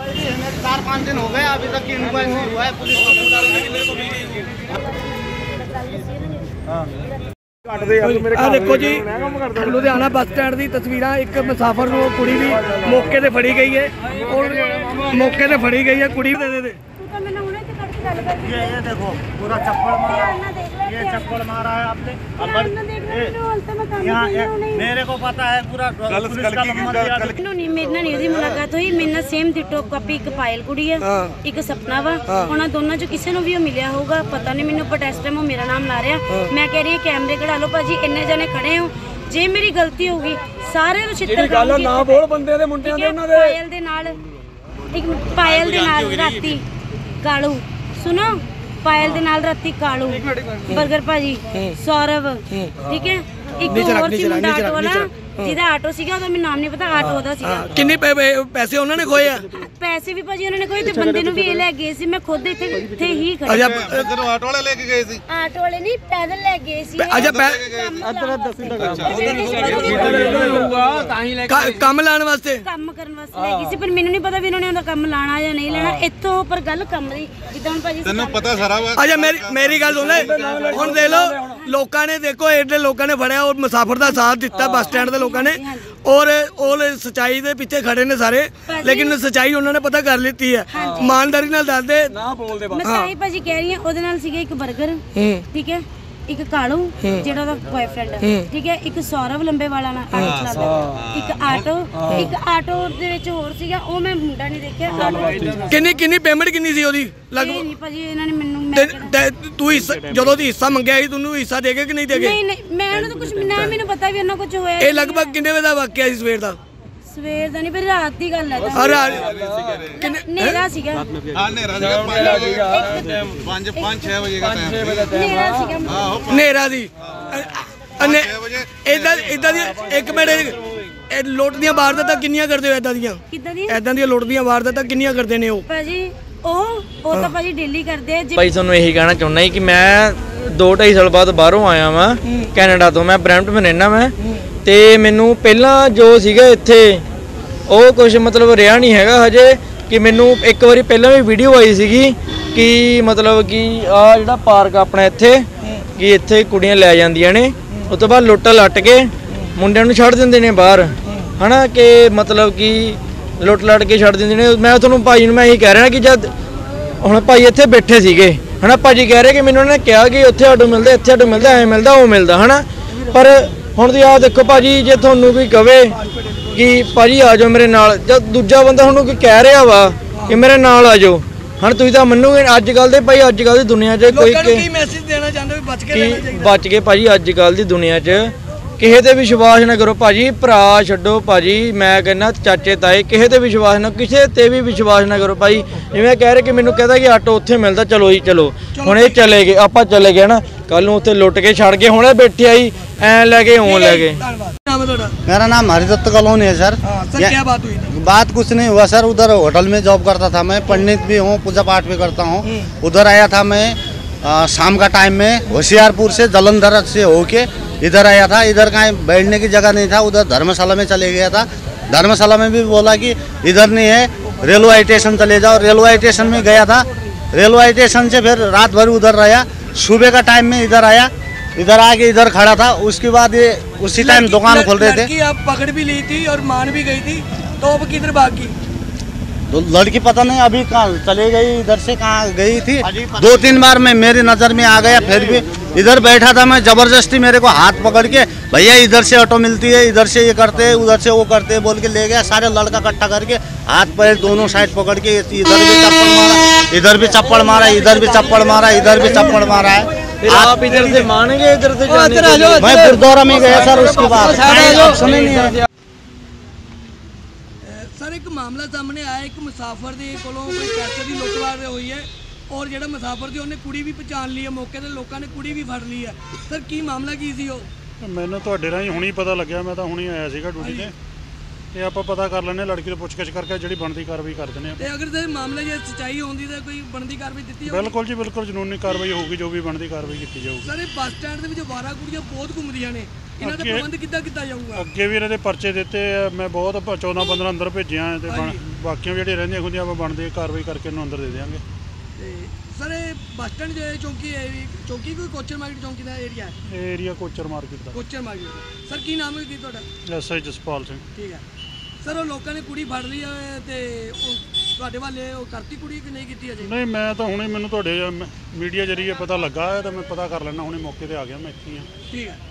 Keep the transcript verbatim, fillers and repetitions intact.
चार पाँच दिन हो गए अभी तक इंक्वायरी नहीं हुआ है पुलिस आ देखो जी लुधियाना बस स्टैंड की तस्वीर। एक मुसाफर को कुड़ी भी मौके से फड़ी गई है और मौके से फड़ी गई है कुड़ी दे दे ये ये देखो पूरा चप्पड़ मारा, ये चप्पड़ मारा है आपने। यहाँ मेरे को पता है पूरा पुलिस का नंबर दिया। मेरे नाल नहीं मुलाकात हुई, मेरे नाल सेम डिटो कापी एक पायल कुड़ी है, एक सपना वा। उन्होंने दोनों चो किसी को भी मिलिया होगा पता नहीं मैंने, बट इस टाइम वो मेरा नाम ला रहा। मैं कह रही हूँ कैमरे कढ़ा लो भाजी, इन्ने जने खड़े हो, जे मेरी गलती होगी सारे तो छित्र ना बोल बंदे दे मुंडे दे उन्हां दे पायल दे नाल एक पायल दे नाल राती कालू सुनो पायल दे नाल राती कालू बर्गर भाजी सौरभ ठीक है एक और सी मुंडा आटो वाला जिहदा आटो सीगा ओदा मैनूं नाम नहीं पता आटो ओदा सीगा। किन्ने पैसे उन्होंने खोए आ? पैसे भी भाजी उन्होंने खोए ते बंदे नूं भी ए ले गए सी। मैं खुद इत्थे इत्थे ही खड़ी अच्छा आटो वाले लेके गए सी? आटो वाले नहीं पैदल ले गए सी। अच्छा काम लाने वास्ते काम करन वास्ते ले गए सी, पर मैनूं नहीं पता भी इन्होंने ओदा काम लाना या नहीं लाना इत्थों। पर गल कम दी जिद्दां हुण भाजी तैनूं पता सारा। अच्छा मेरी मेरी गल सुन ले हुण देख लो लोकां ने देखो एडे लोकां ने फड़िया और मुसाफर दा साथ दिता बस स्टैंड दे लोकां ने और और सच्चाई दे पीछे खड़े ने सारे, लेकिन सच्चाई उन्होंने पता कर ली है। ईमानदारी नाल दस दे ना बोल दे। मैं ताई भाजी कह रही हूं ओदे नाल सीगा एक बर्गर ठीक है, एक कालू जेड़ा ओदा बॉयफ्रेंड ठीक है, एक सौरभ लंबे वाला ना आटो चलादा, एक आटो एक आटो दे विच होर सीगा ओ मैं मुंडा नहीं देखिया। आटो किन्नी किन्नी पेमेंट किन्नी सी ओदी लगभग नहीं भाजी इन्हां ने मैनूं तू जदों दी हिस्सा मंगया सी तूं हिस्सा देगे कि नहीं देगे? नहीं नहीं मैं उन्हां तो कुछ ना मैनूं पता भी इन्हां कुछ होया। ए लगभग किन्ने बजे दा वाकया सी सवेर दा? सवेर दा नहीं पर रात दी गल है। अरे नेरा सीगा हां नेरा सीगा पाँच पाँच छह बजे का टाइम नेरा सीगा हां नेरा दी अने इदां इदां दी एक मिनट ए लुੱਟ ਦੀਆਂ ਵਾਰਦਾਤਾਂ ਕਿੰਨੀਆਂ ਕਰਦੇ ਹੋ ਇਦਾਂ ਦੀਆਂ? ਕਿੱਦਾਂ ਦੀਆਂ? ਇਦਾਂ ਦੀਆਂ ਲੁੱਟ ਦੀਆਂ ਵਾਰਦਾਤਾਂ ਕਿੰਨੀਆਂ ਕਰਦੇ ਨੇ ਉਹ? ਭਾਜੀ ਉਹ ਉਹ ਤਾਂ ਭਾਜੀ ਡੇਲੀ ਕਰਦੇ ਆ। ਭਾਈ ਤੁਹਾਨੂੰ ਇਹੀ ਕਹਿਣਾ ਚਾਹੁੰਦਾ ਕਿ ਮੈਂ ਦੋ ਢਾਈ ਸਾਲ ਬਾਅਦ ਬਾਹਰੋਂ ਆਇਆ ਵਾਂ ਕੈਨੇਡਾ ਤੋਂ। ਮੈਂ ਬਰੈਂਪਟਨ ਰਹਿਣਾ ਮੈਂ ਤੇ ਮੈਨੂੰ ਪਹਿਲਾਂ ਜੋ ਸੀਗਾ ਇੱਥੇ ਉਹ ਕੁਝ ਮਤਲਬ ਰਿਹਾ ਨਹੀਂ ਹੈਗਾ ਹਜੇ। ਕਿ ਮੈਨੂੰ ਇੱਕ ਵਾਰੀ ਪਹਿਲਾਂ ਵੀ ਵੀਡੀਓ ਆਈ ਸੀਗੀ ਕਿ ਮਤਲਬ ਕਿ ਆ ਜਿਹੜਾ ਪਾਰਕ ਆਪਣਾ ਇੱਥੇ ਕਿ ਇੱਥੇ ਕੁੜੀਆਂ ਲੈ ਜਾਂਦੀਆਂ ਨੇ, ਉਸ ਤੋਂ ਬਾਅਦ ਲੁੱਟ ਲੱਟ ਕੇ ਮੁੰਡਿਆਂ ਨੂੰ ਛੱਡ ਦਿੰਦੇ ਨੇ ਬਾਹਰ ਹੈ ਨਾ, ਕਿ ਮਤਲਬ ਕਿ ਲੁੱਟ ਲੱਟ ਕੇ ਛੱਡ ਦਿੰਦੇ ਨੇ। ਮੈਂ ਤੁਹਾਨੂੰ ਭਾਈ ਨੂੰ ਮੈਂ ਇਹੀ ਕਹਿ ਰਿਹਾ ਕਿ ਜਦ ਹੁਣ ਭਾਈ ਇੱਥੇ ਬੈਠੇ ਸੀਗੇ ਹੈ ਨਾ, ਭਾਜੀ ਕਹਿ ਰਹੇ ਕਿ ਮੈਨੂੰ ਉਹਨਾਂ ਨੇ ਕਿਹਾ ਕਿ ਉੱਥੇ ਆਟੋ ਮਿਲਦਾ ਇੱਥੇ ਆਟੋ ਮਿਲਦਾ ਐਂ ਮਿਲਦਾ ਉਹ ਮਿਲਦਾ ਹੈ ਨਾ। ਪਰ ਹੁਣ ਤੁਸੀਂ ਆਹ ਦੇਖੋ ਭਾਜੀ ਜੇ ਤੁਹਾਨੂੰ ਕੋਈ ਕਵੇ ਕਿ ਭਾਜੀ ਆ ਜਾਓ ਮੇਰੇ ਨਾਲ, ਜਦ ਦੂਜਾ ਬੰਦਾ ਤੁਹਾਨੂੰ ਕੋਈ ਕਹਿ ਰਿਹਾ ਵਾ ਕਿ ਮੇਰੇ ਨਾਲ ਆ ਜਾਓ ਹੁਣ ਤੁਸੀਂ ਤਾਂ ਮੰਨੋਗੇ ਅੱਜ ਕੱਲ੍ਹ ਦੇ ਭਾਈ ਅੱਜ ਕੱਲ੍ਹ ਦੀ ਦੁਨੀਆ 'ਚ ਕੋਈ ਕੀ ਮੈਸੇਜ ਦੇਣਾ ਚਾਹੁੰਦੇ ਵੀ ਬਚ ਕੇ ਰਹਿਣਾ ਚਾਹੀਦਾ? ਬਚ ਕੇ ਭਾਜੀ ਅੱਜ ਕੱਲ੍ਹ ਦੀ ਦੁਨੀਆ 'ਚ ਕਿਸੇ ਤੇ ਵਿਸ਼ਵਾਸ ਨਾ ਕਰੋ ਭਾਜੀ। ਭਰਾ ਛੱਡੋ ਭਾਜੀ, ਮੈਂ ਕਹਿੰਦਾ ਚਾਚੇ ਤਾਏ ਕਿਸੇ ਤੇ ਵਿਸ਼ਵਾਸ ਨਾ ਕਿਸੇ ਤੇ ਵੀ ਵਿਸ਼ਵਾਸ ਨਾ ਕਰੋ ਭਾਈ। ਜਿਵੇਂ ਕਹਿ ਰਹੇ ਕਿ ਮੈਨੂੰ ਕਹਿੰਦਾ ਕਿ ਆਟੋ ਉੱਥੇ ਮਿਲਦਾ ਚਲੋ ਜੀ ਚਲੋ, ਹੁਣ ਇਹ ਚਲੇ ਗਏ ਆਪਾਂ ਚਲੇ ਗਏ ਨਾ, ਕੱਲ ਨੂੰ ਉੱਥੇ ਲੁੱਟ ਕੇ ਛੱਡ ਗਏ, ਹੁਣੇ ਬੈਠੇ ਆਈ ਐਂ ਲੈ ਕੇ ओं ले गए। मेरा नाम हरिदत्त कॉलोनी है सर। सर क्या बात हुई? बात कुछ नहीं हुआ सर, उधर होटल में जॉब करता था मैं, पंडित भी हूँ, पूजा पाठ भी करता हूँ। उधर आया था मैं आ, शाम का टाइम में होशियारपुर से जलंधर से होके इधर आया था। इधर कहीं बैठने की जगह नहीं था, उधर धर्मशाला में चले गया था। धर्मशाला में भी बोला कि इधर नहीं है, रेलवे स्टेशन चले जाओ। रेलवे स्टेशन में गया था, रेलवे स्टेशन से फिर रात भर उधर रहा। सुबह का टाइम में इधर आया, इधर आके इधर खड़ा था। उसके बाद ये उसी टाइम दुकान खोल रहे थे। आप पकड़ भी ली थी और मान भी गई थी, तो अब किधर भागी? तो लड़की पता नहीं अभी कहाँ चले गई, इधर से कहाँ गई थी। दो तीन बार मैं मेरी नज़र में आ गया, फिर भी इधर बैठा था मैं, जबरदस्ती मेरे को हाथ पकड़ के भैया इधर से ऑटो मिलती है, इधर से ये करते हैं उधर से वो करते हैं बोल के ले गया। सारे लड़का इकट्ठा करके हाथ पैर दोनों साइड पकड़ के इधर भी चप्पड़ मारा, इधर भी चप्पड़ मारा, इधर भी चप्पड़ मारा, इधर भी चप्पड़ मारा है। आप इधर से मानेंगे इधर से जाने? मैं गुरुद्वारा में गया सर, उसके बाद सुने नहीं है। सर एक मामला सामने आया, एक मुसाफर ਦੇ ਕੋਲੋਂ ਕੋਈ ਪੈਸੇ ਦੀ ਲੁੱਟਵਾਰ ਹੋਈ ਹੈ ਔਰ ਜਿਹੜਾ ਮੁਸਾਫਰ ਸੀ ਉਹਨੇ ਕੁੜੀ ਵੀ ਪਛਾਣ ਲਈ ਹੈ, ਮੌਕੇ ਤੇ ਲੋਕਾਂ ਨੇ ਕੁੜੀ ਵੀ ਫੜ ਲਈ ਹੈ। ਸਰ ਕੀ ਮਾਮਲਾ ਕੀ ਸੀ ਉਹ? ਮੈਨੂੰ ਤੁਹਾਡੇ ਰਾਹੀਂ ਹੁਣੀ ਪਤਾ ਲੱਗਿਆ, ਮੈਂ ਤਾਂ ਹੁਣੀ ਆਇਆ ਸੀਗਾ ਡਿਊਟੀ ਤੇ ਤੇ ਆਪਾਂ ਪਤਾ ਕਰ ਲੈਣੇ, ਲੜਕੀ ਤੋਂ ਪੁੱਛਗਿੱਛ ਕਰਕੇ ਜਿਹੜੀ ਬਣਦੀ ਕਾਰਵਾਈ ਕਰ ਦਿੰਦੇ ਆ। ਤੇ ਅਗਰ ਤੇ ਮਾਮਲਾ ਜੇ ਸੱਚਾਈ ਹੁੰਦੀ ਤਾਂ ਕੋਈ ਬਣਦੀ ਕਾਰਵਾਈ ਦਿੱਤੀ ਜਾਊਗੀ? ਬਿਲਕੁਲ ਜੀ ਬਿਲਕੁਲ, ਕਾਨੂੰਨੀ ਕਾਰਵਾਈ ਹੋਊਗੀ, ਜੋ ਵੀ ਬਣਦੀ ਕਾਰਵਾਈ ਕੀਤੀ ਜਾਊਗੀ। ਸਰ ਇਹ ਬੱਸ ਸਟੈਂਡ ਦੇ ਵਿੱਚ ਬਾਰਾਂ ਕੁੜੀਆਂ ਬਹੁਤ ਘੁੰਮਦੀਆਂ ਨੇ, ਇਹਨਾਂ ਦਾ ਅੱਗੇ- ਪ੍ਰਬੰਧ ਕਿੱਦਾਂ ਕੀਤਾ ਜਾਊਗਾ? ਅੱਗੇ ਵੀ ਇਹਨਾਂ ਦੇ ਪਰਚੇ ਦਿੱਤੇ ਆ, ਮੈਂ ਬਹੁਤ ਚੌਦਾਂ ਪੰਦਰਾਂ ਅੰਦਰ ਭੇਜਿਆ ਤੇ ਬਣ- ਹਾਂਜੀ। ਬਾਕੀਆਂ ਜਿਹੜੀਆਂ ਰਹਿੰਦੀਆਂ ਹੁੰਦੀਆਂ ਆਪਾਂ ਬਣਦੀ ਕਾਰਵਾਈ ਕਰਕੇ ਇਹਨੂੰ ਅੰਦਰ ਦੇ ਦਿਆਂਗੇ। ਤੇ ਸਰ ਇਹ ਬੱਸ ਸਟੈਂਡ ਜੋ ਇਹ ਚੌਂਕੀ ਹੈ ਇਹ ਚੌਂਕੀ ਕੋਈ ਕੋਚਰ ਮਾਰਕੀਟ ਚੌਂਕੀ ਦਾ ਏਰੀਆ ਹੈ? ਇਹ ਏਰੀਆ ਕੋਚਰ ਮਾਰਕੀਟ ਦਾ। ਕੋਚਰ ਮਾਰਕੀਟ। ਸਰ ਕੀ ਨਾਮ ਹੈ ਕੀ ਤੁਹਾਡਾ? S I Jaspal Singh. ਠੀਕ ਹੈ ਸਰ, ਉਹ ਲੋਕਾਂ ਨੇ ਕੁੜੀ ਫੜ ਲਈ ਹੈ ਤੇ ਉਹ ਤੁਹਾਡੇ ਵਾਲੇ ਉਹ ਕਰਤੀ ਕੁੜੀ ਕਿ ਨਹੀਂ ਕੀਤੀ ਅਜੇ? ਨਹੀਂ ਮੈਂ ਤਾਂ ਹੁਣੇ ਮੈਨੂੰ ਤੁਹਾਡੇ ਮੀਡੀਆ ਜਰੀਏ ਪਤਾ ਲੱਗਾ ਹੈ ਤਾਂ ਮੈਂ ਪਤਾ ਕਰ ਲੈਣਾ, ਹੁਣੇ ਮੌਕੇ ਤੇ ਆ ਗਿਆ, ਮੈਂ ਇੱਥੇ ਹੀ ਹਾਂ। ਠੀਕ ਹੈ।